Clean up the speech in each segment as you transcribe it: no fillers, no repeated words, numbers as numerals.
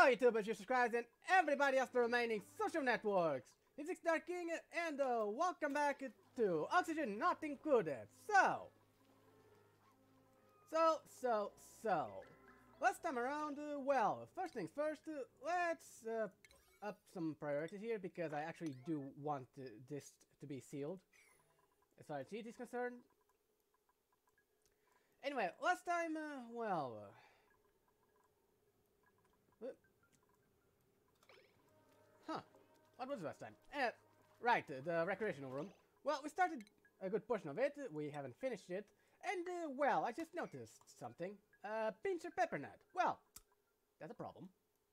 Hello YouTubers, your subscribers, and everybody else the remaining social networks! It's Dark King, and welcome back to Oxygen Not Included. Last time around, well, first things first, let's up some priorities here, because I actually do want this to be sealed, as far as cheat is concerned. Anyway, last time, what was last time? Right, the recreational room. Well, we started a good portion of it, we haven't finished it, and, well, I just noticed something. Pincer Peppernut. Well, that's a problem.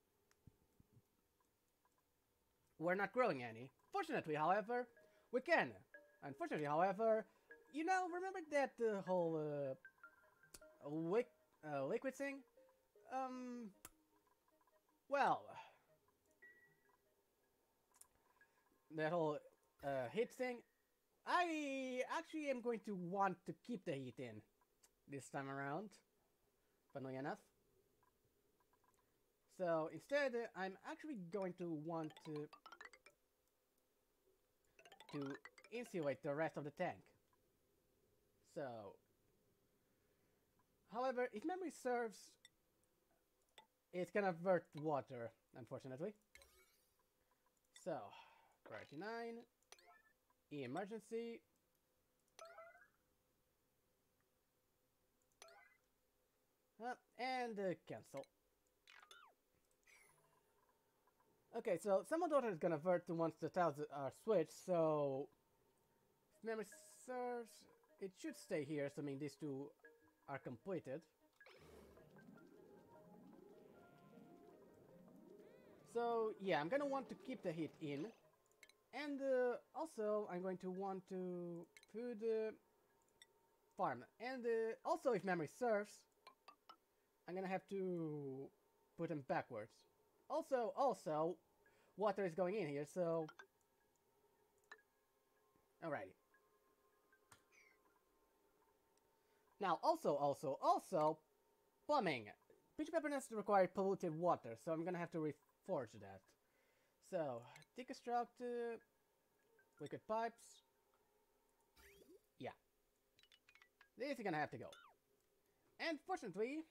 We're not growing any. Fortunately, however, we can. Unfortunately, however, you know, remember that whole, liquid thing? Well, that whole heat thing, I actually am going to want to keep the heat in this time around, funnily enough. So instead, I'm actually going to want to insulate the rest of the tank. So, however, if memory serves, it's gonna vert water, unfortunately. So, priority 9, emergency. And cancel. Okay, so some of the water is gonna vert once the tiles are switched, so if memory serves, it should stay here, assuming these two are completed. So yeah, I'm gonna want to keep the heat in, and also I'm going to want to food farm, and also if memory serves, I'm gonna have to put them backwards. Also, water is going in here, so alrighty. Now, also, plumbing. Pincer Peppernuts require polluted water, so I'm gonna have to reforge that. So, deconstruct liquid pipes. Yeah. This is gonna have to go. And fortunately,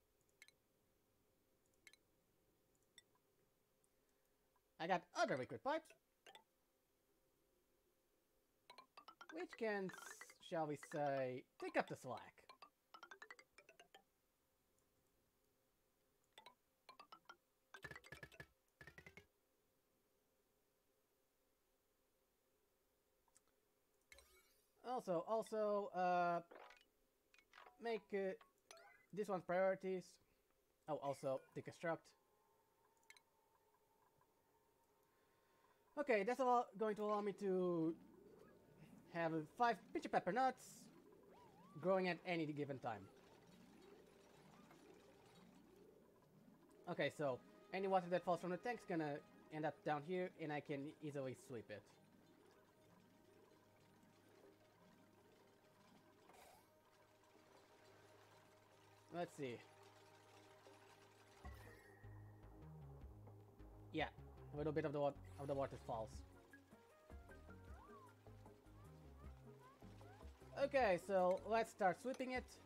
I got other liquid pipes, which can, shall we say, take up the slack. Also, make this one's priorities. Oh, also, deconstruct. Okay, that's going to allow me to have 5 Pincer Peppernuts growing at any given time. Okay, so any water that falls from the tank's gonna end up down here, and I can easily sweep it. Let's see. Yeah, a little bit of the water falls. Okay, so let's start sweeping it.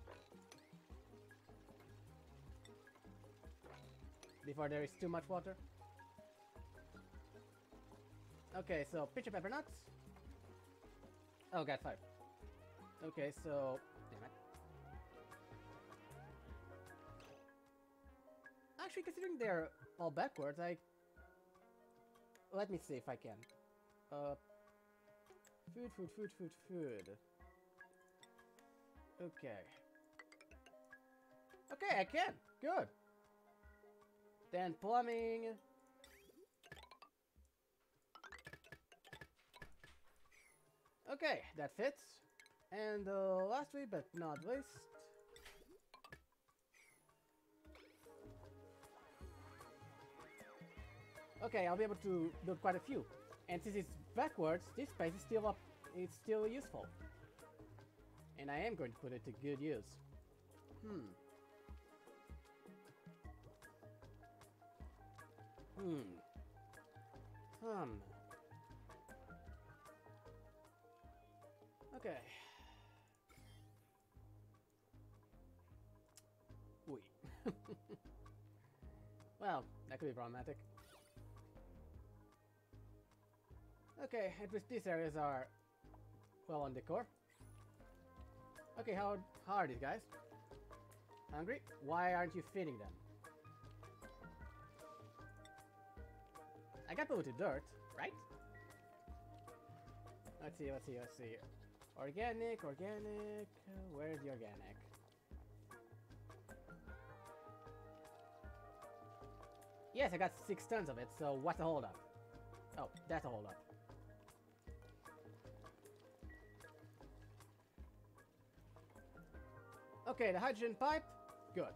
Before there is too much water. Okay, so Pincer Peppernuts. Oh, got 5. Okay, so damn it. Actually, considering they're all backwards, let me see if I can. Food. Okay. Okay, I can. Good. Then plumbing. Okay, that fits. And lastly but not least, okay, I'll be able to build quite a few. And since it's backwards, this space is still up. It's still useful. And I am going to put it to good use. Hmm. Okay. Oui. Well, that could be problematic. Okay, at least these areas are well on decor. Okay, how are these guys? Hungry? Why aren't you feeding them? I got polluted dirt, right? Let's see. Organic. Where's the organic? Yes, I got 6 tons of it, so what's the holdup? Oh, that's a holdup. Okay, the hydrogen pipe. Good.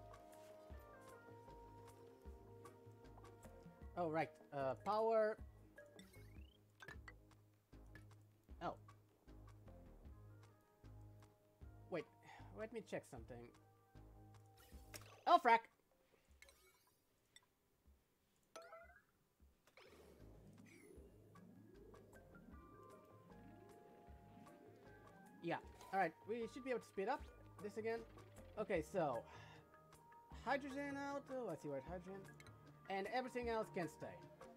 Oh, right. Power. Oh. Wait, let me check something. Oh, frack! Yeah. Alright, we should be able to speed up this again. Okay, so hydrogen out. Oh, let's see where hydrogen. And everything else can stay.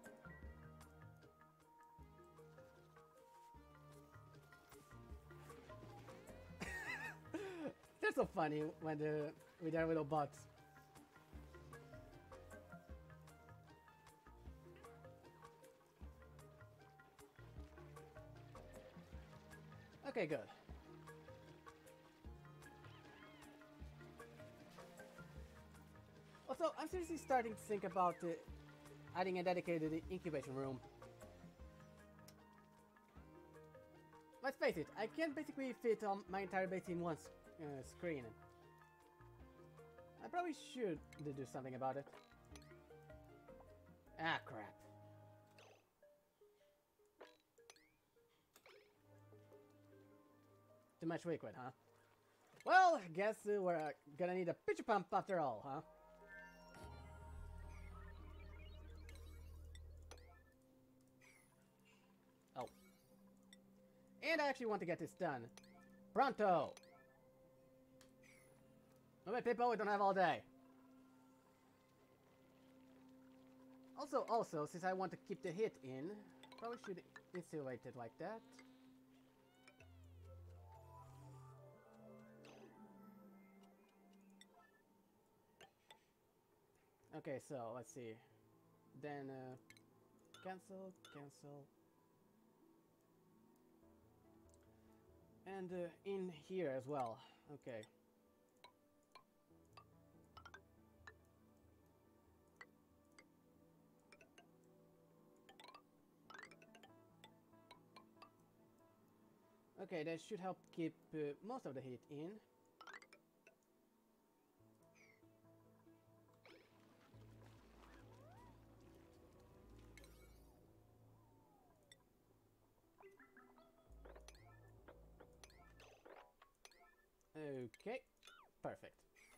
They're so funny when with their little bots. Okay, good. Also, I'm seriously starting to think about adding a dedicated incubation room. Let's face it, I can't basically fit my entire base in one screen. I probably should do something about it. Ah, crap. Too much liquid, huh? Well, I guess we're gonna need a pitcher pump after all, huh? Oh. And I actually want to get this done. Pronto! Alright, people, we don't have all day. Also, since I want to keep the hit in, probably should insulate it like that. Okay, so let's see. Then cancel. And in here as well. Okay. Okay, that should help keep most of the heat in. Okay, perfect.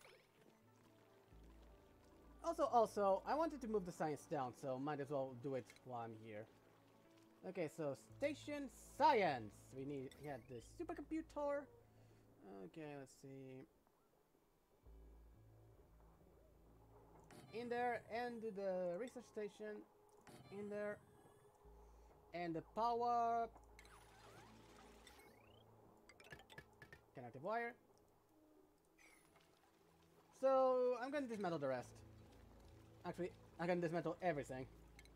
Also, I wanted to move the science down, so might as well do it while I'm here. Okay, so station science. We had the supercomputer. Okay, let's see. In there, and the research station in there, and the power connective wire. So I'm gonna dismantle the rest. Actually, I'm gonna dismantle everything.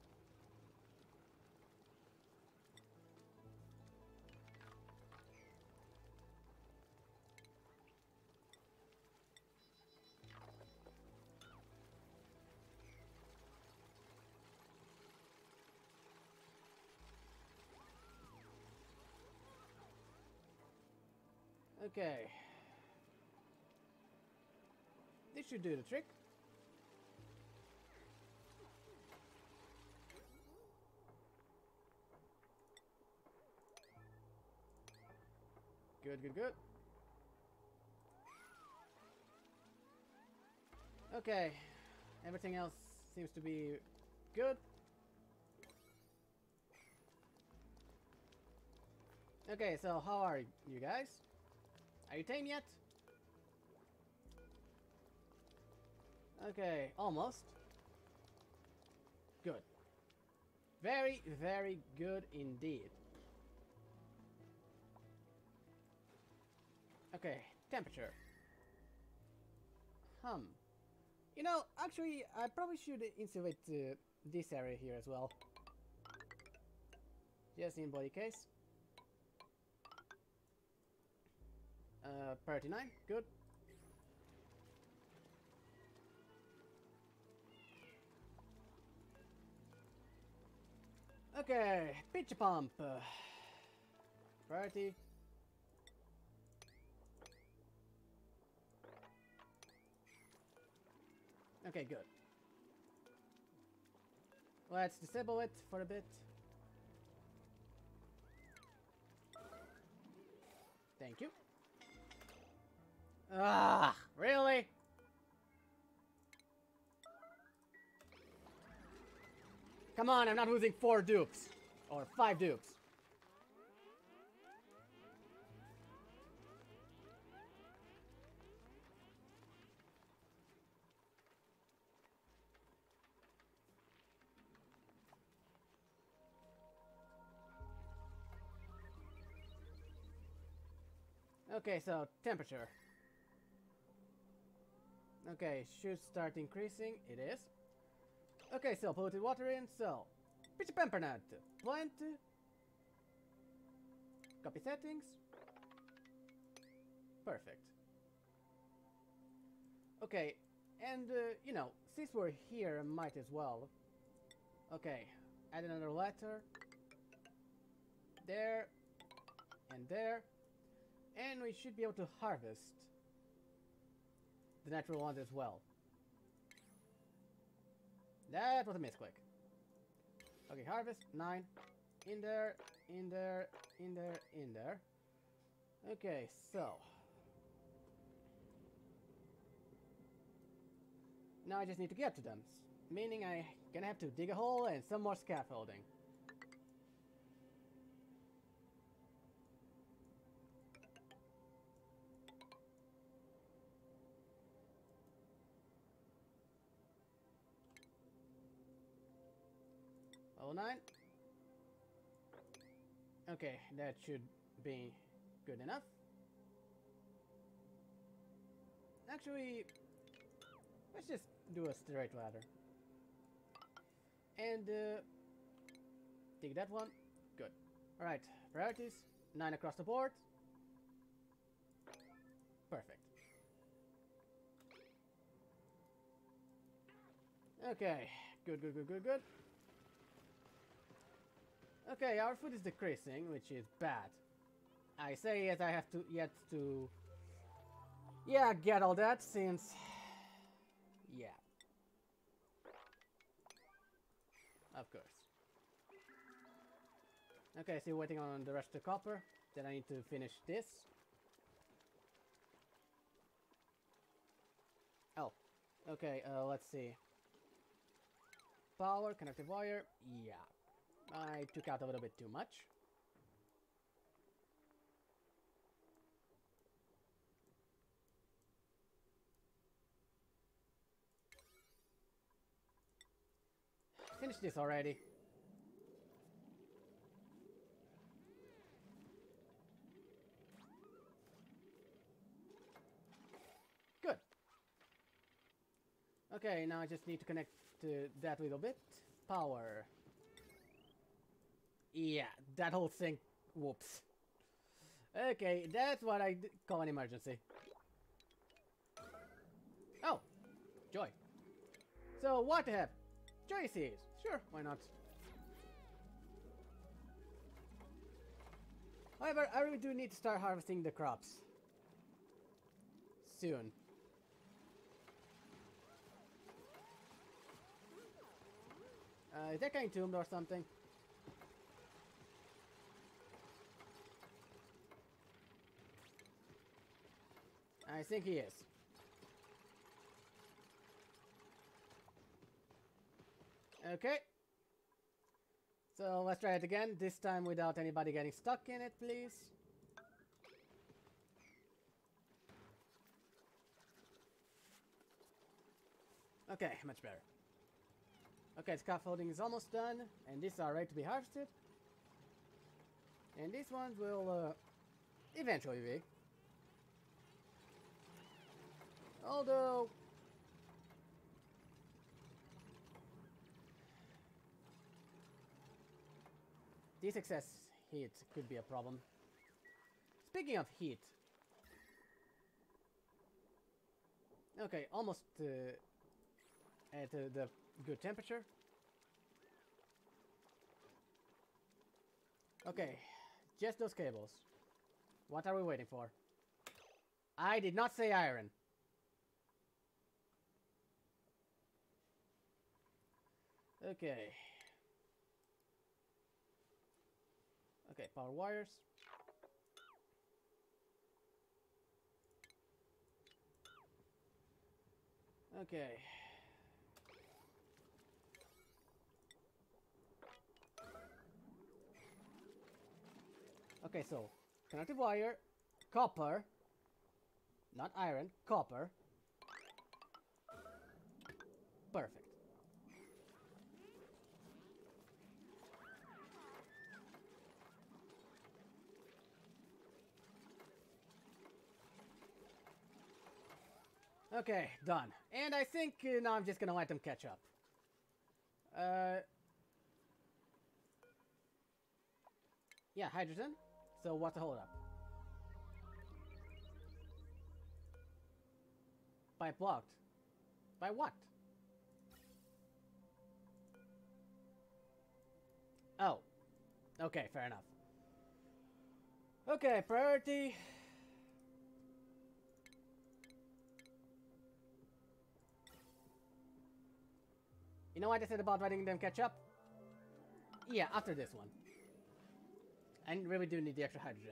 Okay. This should do the trick. Good. Okay. Everything else seems to be good. Okay, so how are you guys? Are you tame yet? Okay, almost. Good. Very, very good indeed. Okay, temperature. You know, actually, I probably should insulate this area here as well. Just in body case. 39, good. Okay, pitch pump. Priority. Okay, good. Let's disable it for a bit. Thank you. Ah, really? Come on, I'm not losing 4 dupes. Or 5 dupes. Okay, so temperature. Okay, should start increasing. It is. Okay, so polluted water in, so pitch Pimpernut. Plant. Copy settings. Perfect. Okay, and you know, since we're here, might as well. Okay, add another letter. There. And there. And we should be able to harvest the natural ones as well. That was a misclick. Okay, harvest, 9. In there, in there, in there, in there. Okay, so. Now I just need to get to them. Meaning I gonna have to dig a hole and some more scaffolding. Level 9. Okay, that should be good enough. Actually, let's just do a straight ladder. And take that one. Good. Alright, priorities. 9 across the board. Perfect. Okay, good, good, good, good, good. Okay, our food is decreasing, which is bad. I say as I have to yet to... Yeah, get all that, since... Yeah. Of course. Okay, so waiting on the rest of the copper. Then I need to finish this. Oh. Okay, let's see. Power, connected wire. Yeah. I took out a little bit too much. Finish this already. Good. Okay, now I just need to connect to that little bit. Power. Yeah, that whole thing. Whoops. Okay, that's what I call an emergency. Oh, joy. So what to have? Joy seeds. Sure, why not? However, I really do need to start harvesting the crops. Soon. Is that guy entombed or something? I think he is. Okay. So let's try it again, this time without anybody getting stuck in it, please. Okay, much better. Okay, scaffolding is almost done, and these are ready to be harvested. And these ones will eventually be. Although... this excess heat could be a problem. Speaking of heat... okay, almost at the good temperature. Okay, just those cables. What are we waiting for? I did not say iron. Okay. Okay, power wires. Okay. Okay, so conductive wire, copper, not iron, copper. Perfect. Okay, done. And I think now I'm just gonna let them catch up. Yeah, hydrogen. So what's the hold up? Pipe blocked. By what? Oh. Okay, fair enough. Okay, priority. You know what I said about letting them catch up? Yeah, after this one. I really do need the extra hydrogen.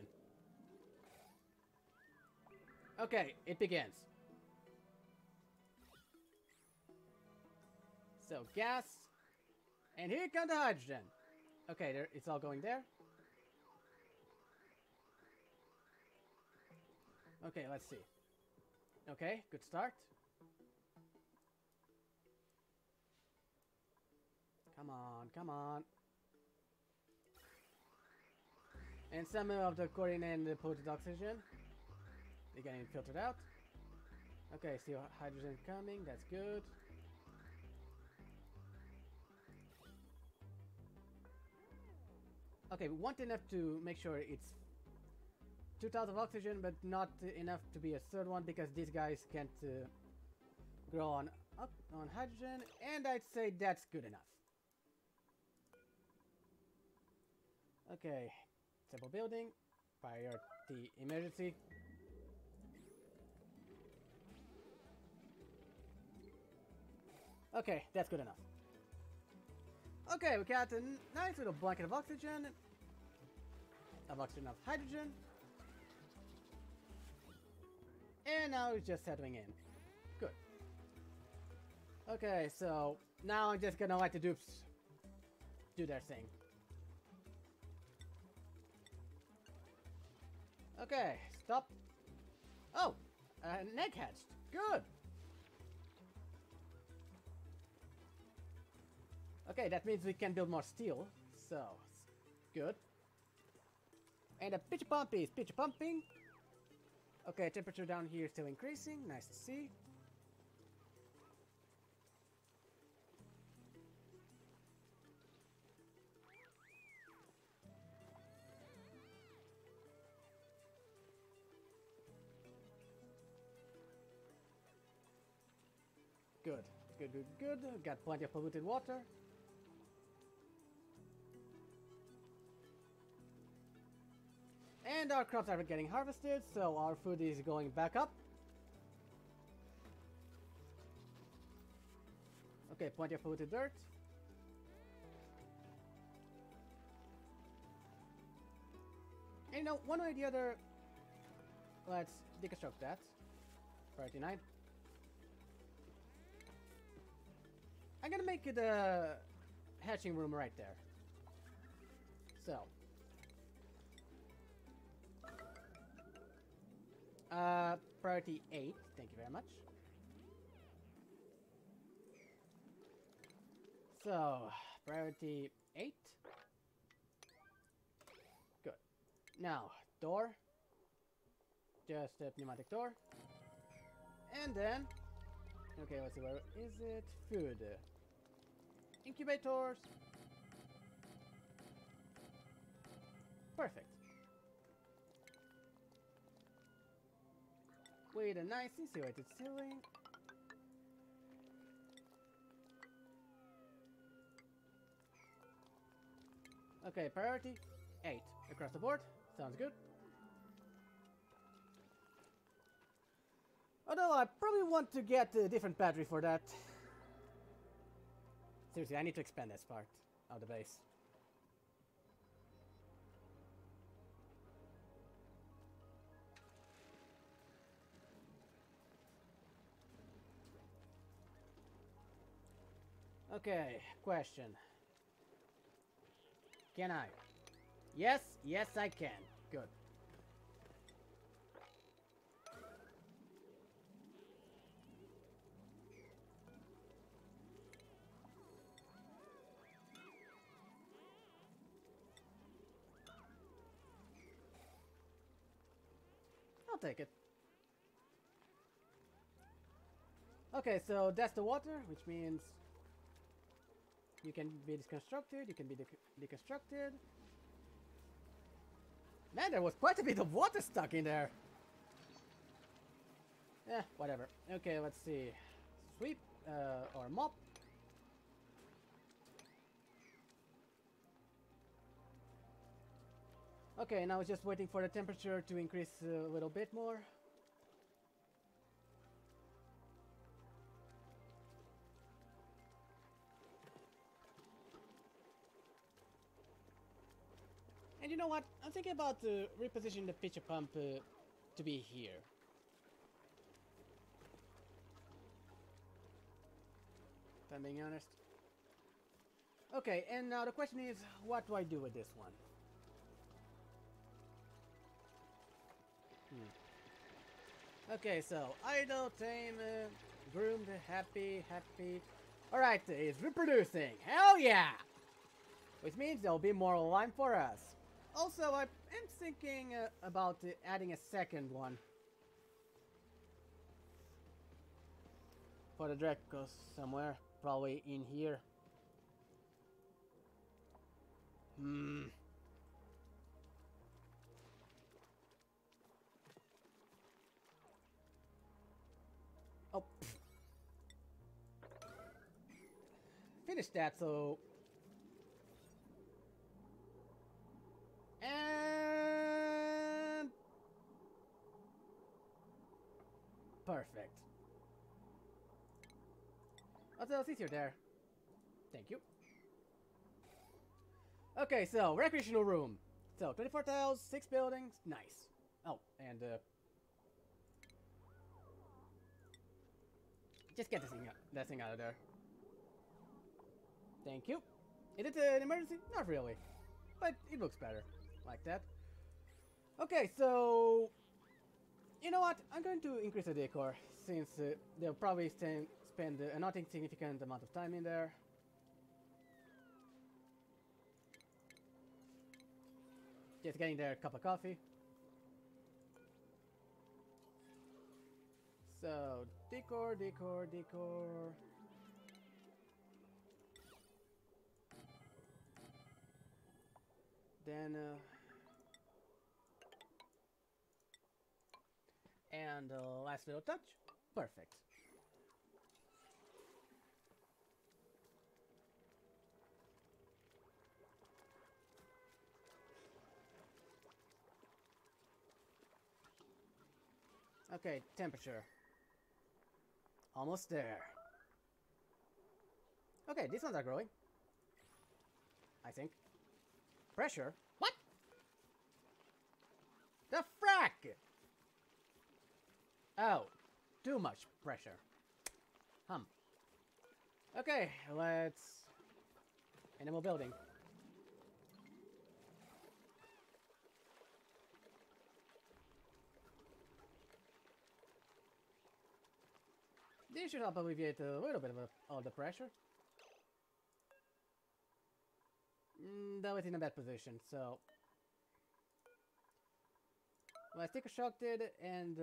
Okay, it begins. So, gas. And here comes the hydrogen. Okay, there, it's all going there. Okay, let's see. Okay, good start. Come on, come on. And some of the chlorine and the polluted oxygen, they're getting filtered out. Okay, see hydrogen coming, that's good. Okay, we want enough to make sure it's 2,000 of oxygen, but not enough to be a third one, because these guys can't grow on hydrogen, and I'd say that's good enough. Okay, temple building, priority emergency. Okay, that's good enough. Okay, we got a nice little blanket of oxygen, of hydrogen, and now it's just settling in. Good. Okay, so now I'm just gonna let the dupes do their thing. Okay, stop. Oh, an egg hatched. Good. Okay, that means we can build more steel. So, good. And a pitch pump is pitch pumping. Okay, temperature down here is still increasing. Nice to see. Good. Good, good, good. Got plenty of polluted water. And our crops are getting harvested, so our food is going back up. Okay, plenty of polluted dirt. And you know, one way or the other, let's deconstruct that. Priority 9. I'm gonna make it a hatching room right there. So. Priority 8. Thank you very much. So, priority 8. Good. Now, door. Just a pneumatic door. And then... Okay, let's see, where is it? Food. Incubators. Perfect. With a nice insulated ceiling. Okay, priority 8 across the board. Sounds good. Although I probably want to get a different battery for that. Seriously, I need to expand this part of the base. Okay, question. Can I? Yes, yes I can. Good. I'll take it. Okay, so that's the water, which means you can be deconstructed, you can be deconstructed. Man, there was quite a bit of water stuck in there. Eh, whatever. Okay, let's see. Sweep, or mop. Okay, now it's just waiting for the temperature to increase a little bit more. And you know what? I'm thinking about repositioning the pitcher pump to be here. If I'm being honest. Okay, and now the question is, what do I do with this one? Okay, so idle, tame, groomed, happy. Alright, it's reproducing. Hell yeah! Which means there'll be more lime for us. Also, I am thinking about adding a second one. For the Dracos somewhere. Probably in here. Oh. Finish that, so... And... Perfect. Also, it's easier there. Thank you. Okay, so, recreational room. So, 24 tiles, 6 buildings. Nice. Oh, and, just get that thing out of there. Thank you. Is it an emergency? Not really. But it looks better. Like that. Okay, so... You know what? I'm going to increase the decor. Since they'll probably spend a not insignificant amount of time in there. Just getting their cup of coffee. So, decor. Then, and last little touch. Perfect. Okay, temperature. Almost there. Okay, these ones are growing. I think. Pressure? What? The frack! Oh, too much pressure. Okay, let's... Animal building. This should help alleviate a little bit of the pressure. Though it's in a bad position, so... Let's take a shock did and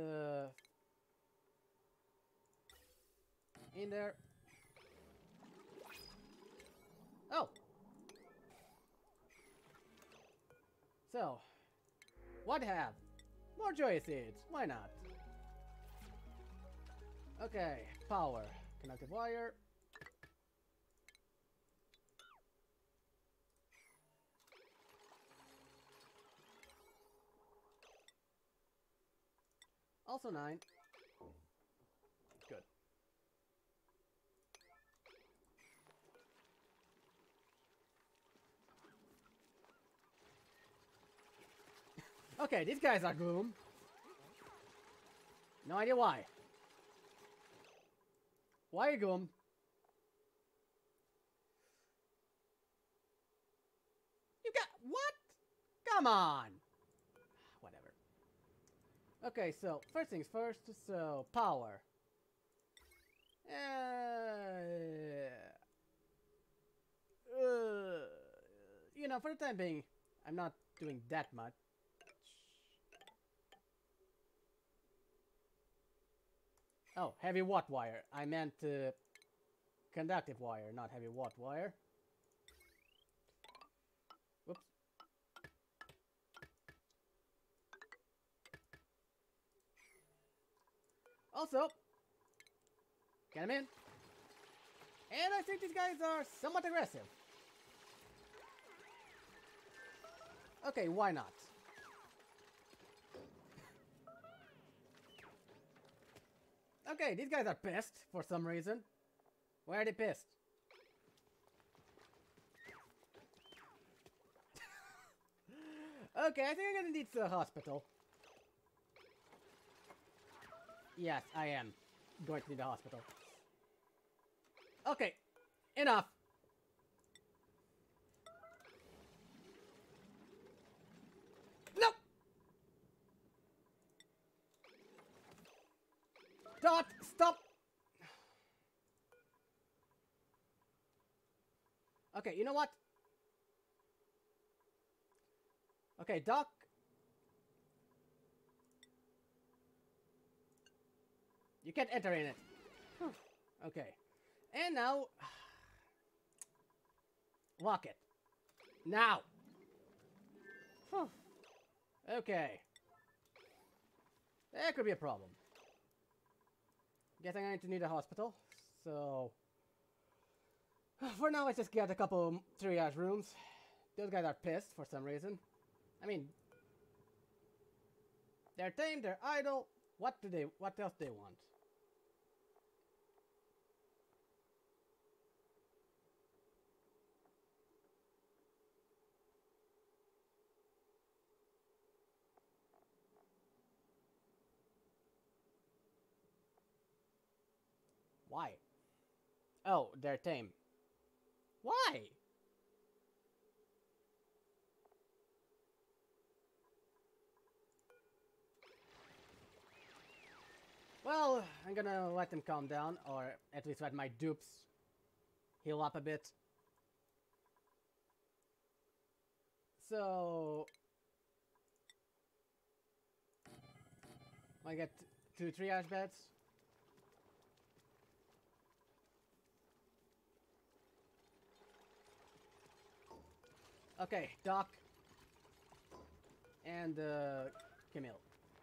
in there. Oh! So, what have? More joy seeds, why not? Okay, power. Conductive wire. Also 9. Good. Okay, these guys are gloom. No idea why. Why gloom? You got what? Come on. Whatever. Okay, so first things first. So power. You know, for the time being, I'm not doing that much. Oh, heavy watt wire. I meant conductive wire, not heavy watt wire. Whoops. Also, get him in. And I think these guys are somewhat aggressive. Okay, why not? Okay, these guys are pissed for some reason. Why are they pissed? Okay, I think I'm gonna need the hospital. Yes, I am going to need a hospital. Okay, enough. No! Dot, stop! Okay, you know what? Okay, Doc. You can't enter in it. Okay. And now... lock it. Now! Okay. That could be a problem. Guessing I need a hospital. So... for now, let's just get a couple triage rooms. Those guys are pissed for some reason. I mean... they're tame, they're idle. What else do they want? Why? Oh, they're tame. Why? Well, I'm gonna let them calm down, or at least let my dupes heal up a bit. So... I get 2 triage beds. Okay, Doc. And, Camille.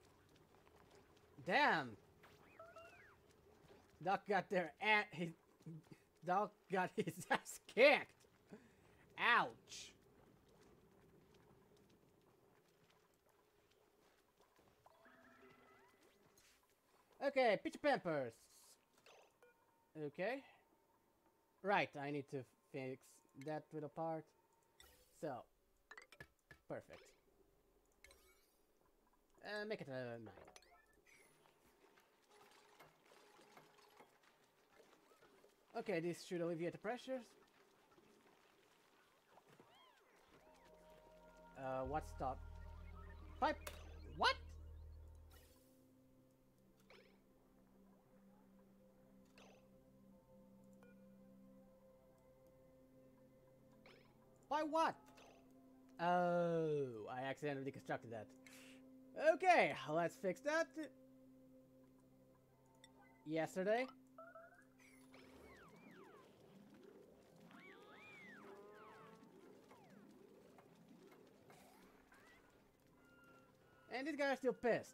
Damn! Doc got their ass... Doc got his ass kicked! Ouch! Okay, Pitch Pampers. Okay. Right, I need to fix that little part. So, perfect. Make it a 9. Okay, this should alleviate the pressures. What stop? Pipe? What? By what? Oh, I accidentally deconstructed that. Okay, let's fix that. Yesterday. And these guys are still pissed.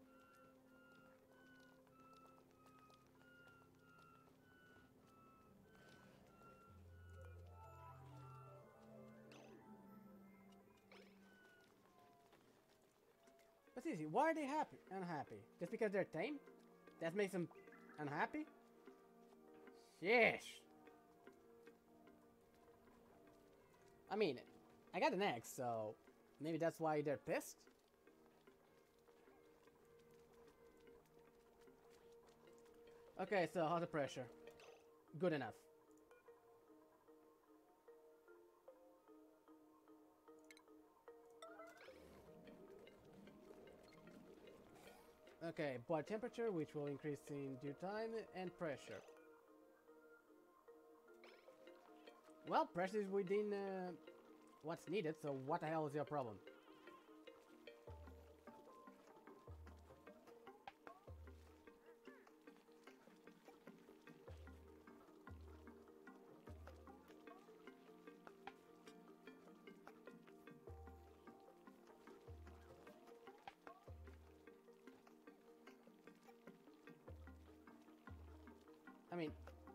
But seriously, why are they unhappy? Just because they're tame? That makes them unhappy? Sheesh. I mean, I got an egg, so maybe that's why they're pissed? Okay, so how's the pressure? Good enough. Okay, body temperature, which will increase in due time, and pressure. Well, pressure is within what's needed, so what the hell is your problem? I mean...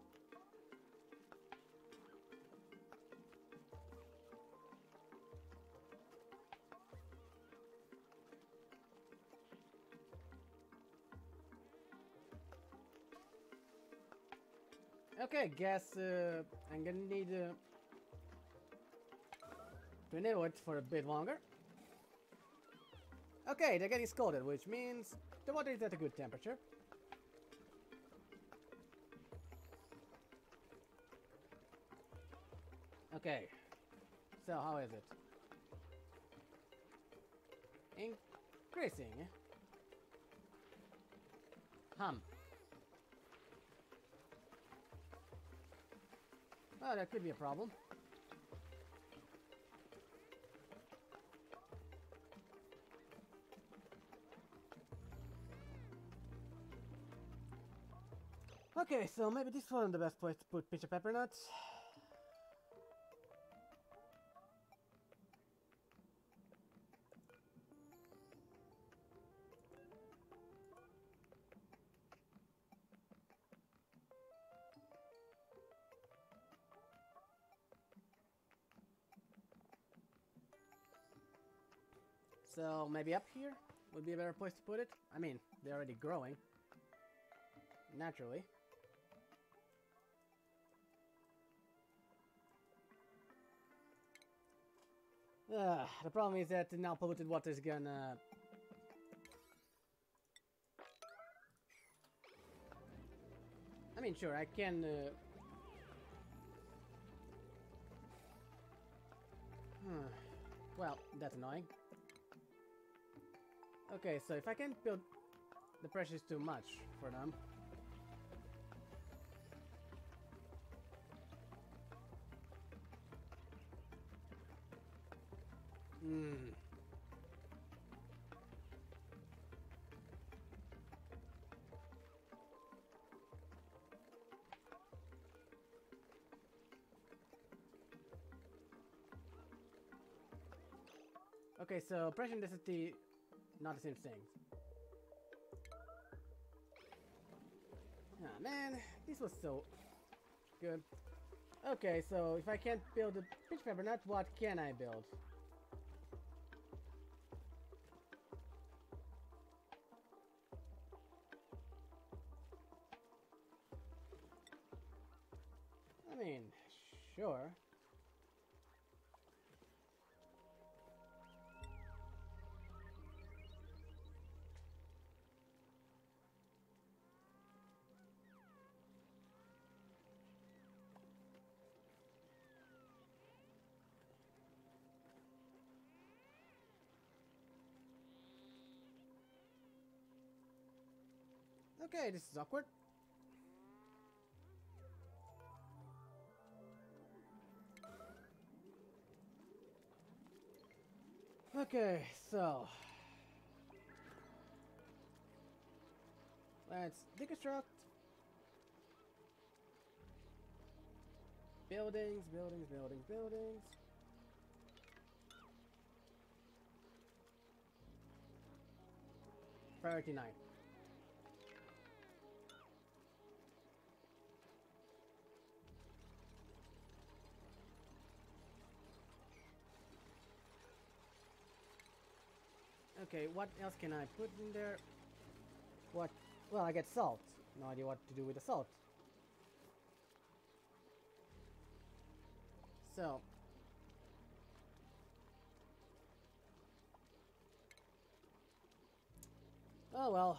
Okay, guess I'm gonna need to enable it for a bit longer. Okay, they're getting scalded, which means the water is at a good temperature. Okay, so how is it? Increasing. Oh, that could be a problem. Okay, so maybe this wasn't the best place to put Pinch of Pepper Nuts. So maybe up here would be a better place to put it. I mean, they're already growing. Naturally. The problem is that now polluted water is gonna... I mean, sure, I can... Well, that's annoying. Okay, so if I can't build... The pressure is too much for them. Okay, so pressure and density, not the same thing. Ah, man, this was so good. Okay, so if I can't build a Pinch Pepper Nut, what can I build? I mean, sure. Okay, this is awkward. Okay, so let's deconstruct buildings, buildings, buildings, buildings. Priority 9. Okay, what else can I put in there? What? Well, I get salt. No idea what to do with the salt. So. Oh well.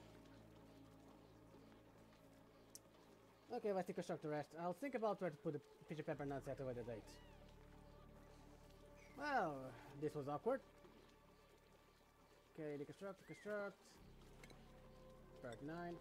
Okay, let's deconstruct the rest. I'll think about where to put the pitch of pepper nuts at a later date. Well, this was awkward. Okay, deconstruct, deconstruct. Part 9.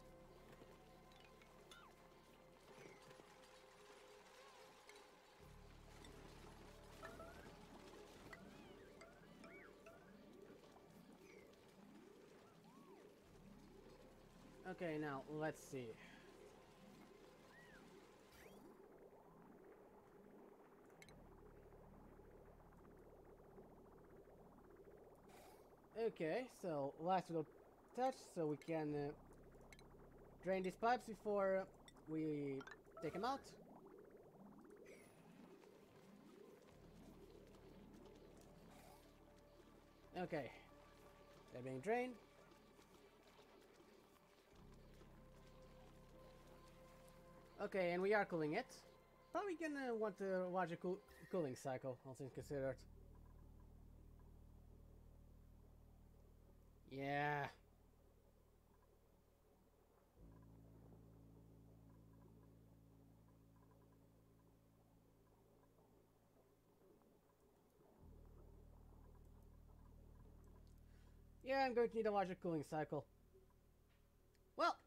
Okay, now let's see. Okay, so last little touch so we can drain these pipes before we take them out. Okay, they're being drained. Okay, and we are cooling it. Probably gonna want to watch a cooling cycle, all things considered. Yeah. Yeah, I'm going to need a larger cooling cycle. Well,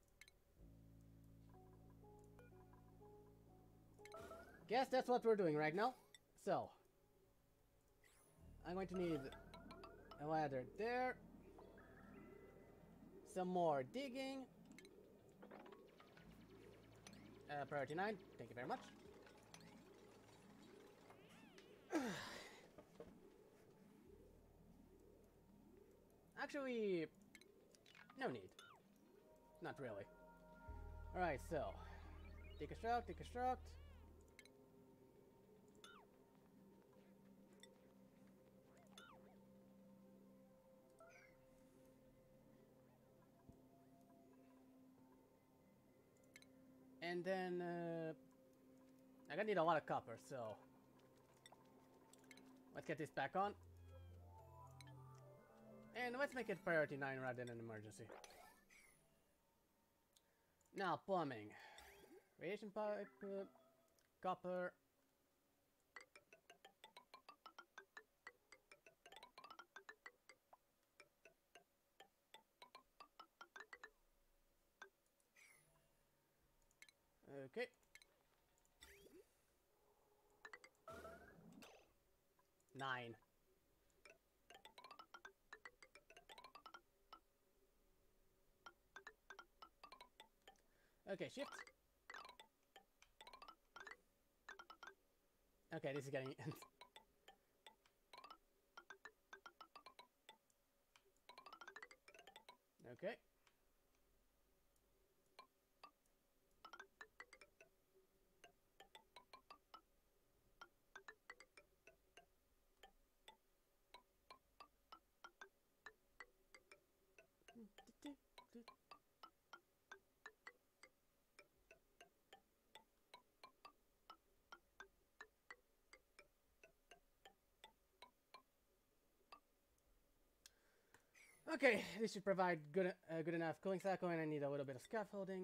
guess that's what we're doing right now. So, I'm going to need a ladder there. Some more digging. Priority 9, thank you very much. Actually, no need. Not really. Alright, so. Deconstruct, deconstruct. And then, I'm gonna need a lot of copper, so. Let's get this back on. And let's make it priority 9 rather than an emergency. Now, plumbing. Radiation pipe, copper. Okay. Nine. Okay, shift. Okay, this is getting... okay. Okay, this should provide good enough cooling cycle, and I need a little bit of scaffolding.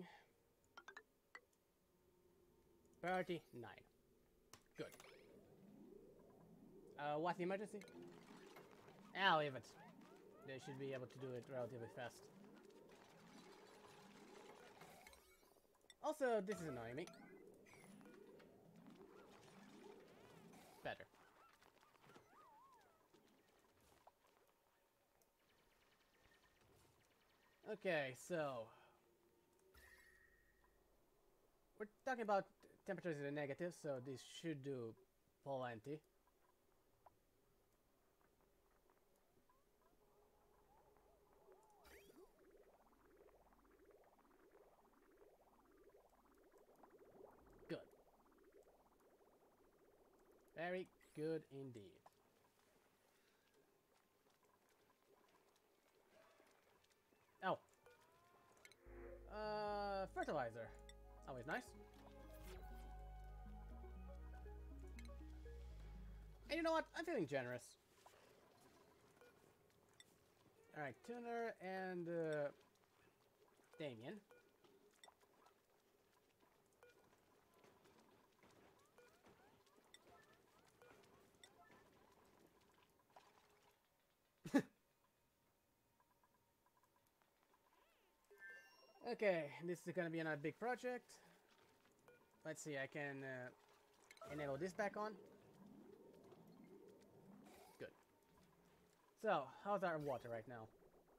Priority 9. Good. What's the emergency? I'll leave it. They should be able to do it relatively fast. Also, this is annoying me. Better. Okay, so we're talking about temperatures in the negative, so this should do plenty. Good. Very good indeed. Oh. Fertilizer. Always nice. And you know what? I'm feeling generous. Alright, Tuner and Damien. Okay, this is gonna be another big project. Let's see, I can enable this back on. Good. So, how's our water right now?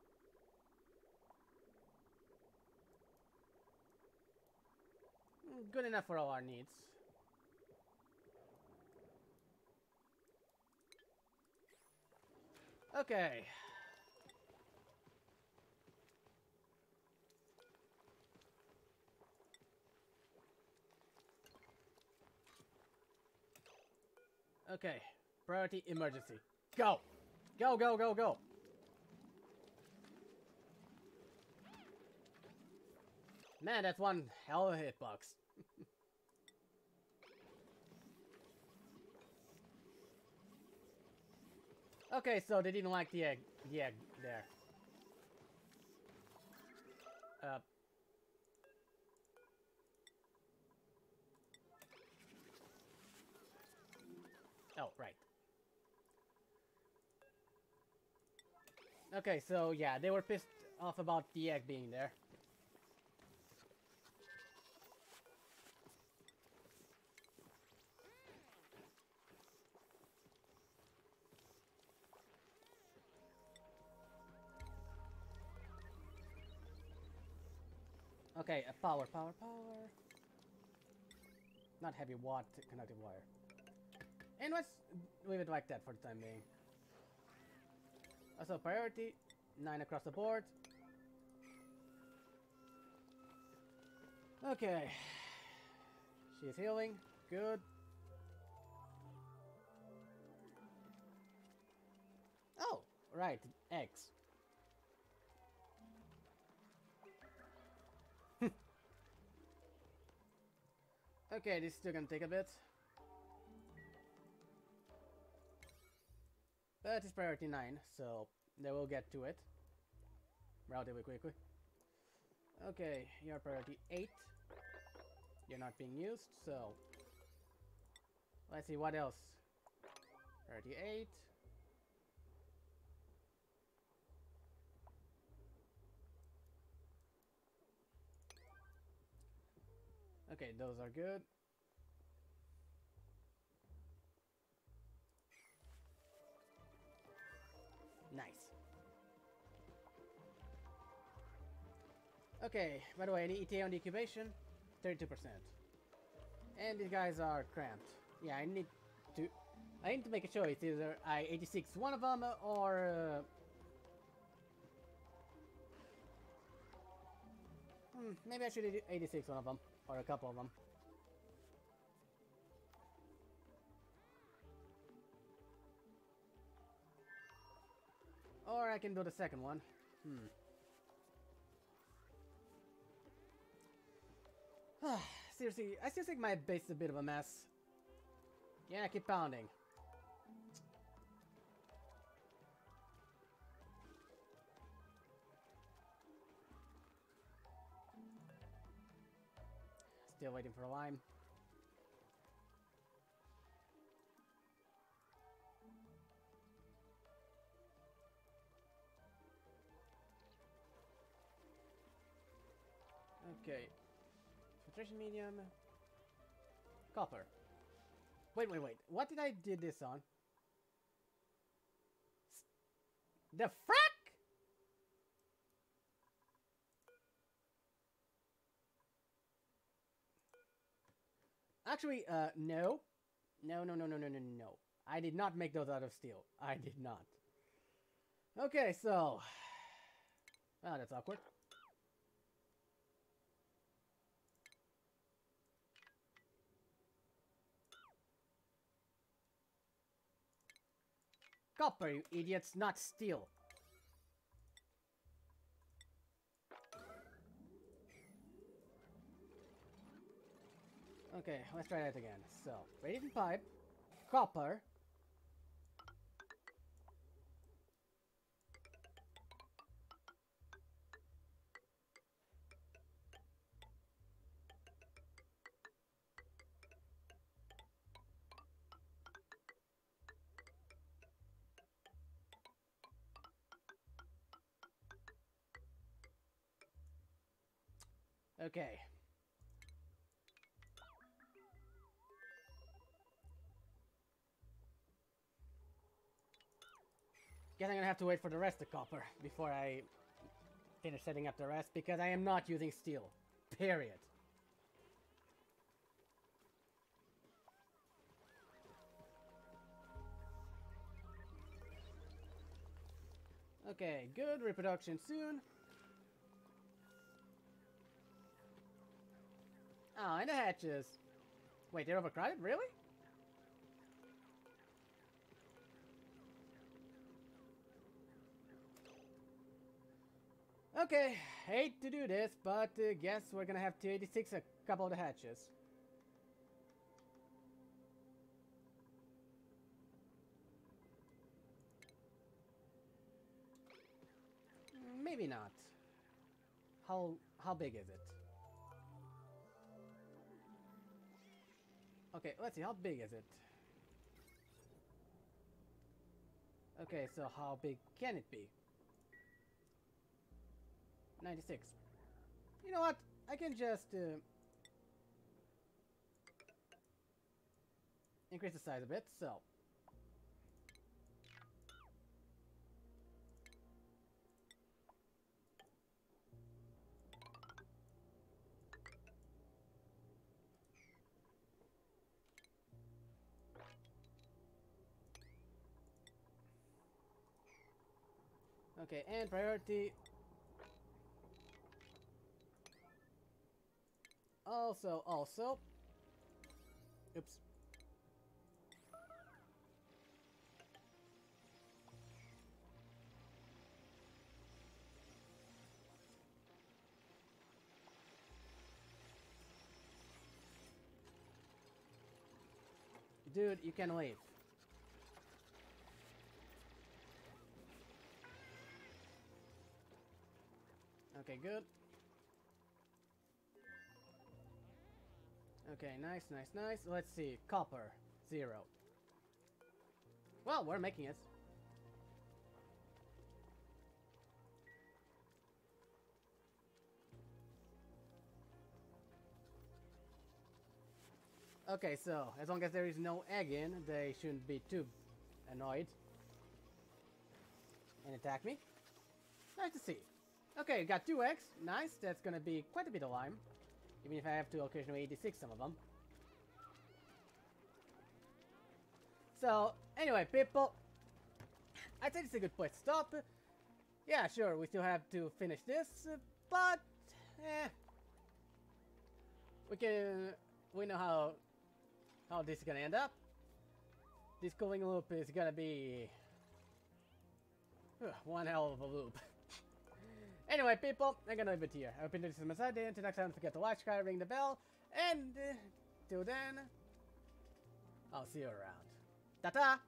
Good enough for all our needs. Okay. Okay. Priority emergency. Go! Go, go, go, go! Man, that's one hell of a hitbox. Okay, so they didn't like the egg there. Oh, right. Okay, so yeah, they were pissed off about the egg being there. Okay, power. Not heavy watt conductive wire. And let's leave it like that for the time being. Also, priority 9 across the board. Okay. She's healing. Good. Oh, right. Eggs. Okay, this is still gonna take a bit. But it's priority 9, so they will get to it relatively quickly. Okay, you're priority 8. You're not being used, so let's see what else. Priority 8. Okay, those are good. Nice. Okay, by the way, any ETA on the incubation? 32%. And these guys are cramped. Yeah, I need to make a choice. Either I 86 one of them or maybe I should 86 one of them or a couple of them. Or I can build a second one. Seriously, I still think my base is a bit of a mess. Yeah, keep pounding. Still waiting for a lime. Okay. Filtration medium. Copper. Wait. What did I do this on? The frack? Actually, no. No, no, no, no, no, no, no. I did not make those out of steel. I did not. Okay, so... Oh, that's awkward. Copper, you idiots, not steel. Okay, let's try that again. So, radiant pipe, copper. Okay. Guess I'm gonna have to wait for the rest of copper before I finish setting up the rest, because I am not using steel. Period. Okay, good. Reproduction soon. Oh, and the hatches. Wait, they're overcrowded? Really? Okay, hate to do this, but guess we're gonna have to 86 a couple of the hatches. Maybe not. How big is it? Okay, let's see, how big is it? Okay, so how big can it be? 96. You know what? I can just increase the size a bit, so. Okay, and priority. Also. Oops. Dude, you can leave. Okay, good. Okay, nice. Let's see. Copper, 0. Well, we're making it. Okay, so, as long as there is no egg in, they shouldn't be too annoyed and attack me. Nice to see. Okay, got 2 eggs. Nice, that's gonna be quite a bit of lime. Even if I have to occasionally 86 some of them. So, anyway, people, I think it's a good place to stop. Yeah, sure, we still have to finish this, but, we know how this is gonna end up. This cooling loop is gonna be one hell of a loop. Anyway, people, I'm gonna leave it here. I hope you enjoyed this episode. Until next time, don't forget to like, subscribe, ring the bell, and till then, I'll see you around. Ta-ta!